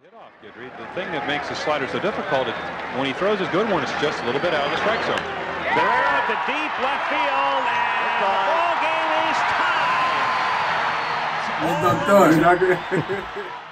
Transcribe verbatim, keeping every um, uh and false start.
The thing that makes the slider so difficult is when he throws his good one, it's just a little bit out of the strike zone. Guerrero to deep left field, and the ball game is tied. Doctor.